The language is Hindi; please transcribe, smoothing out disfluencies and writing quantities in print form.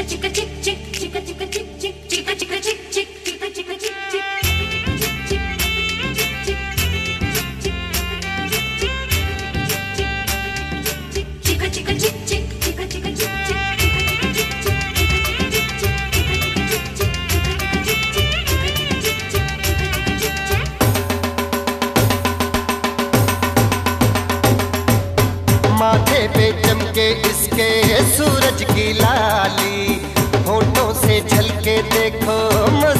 माथे पे चमके इसके सूरज की लाली, होठों से झलके देखो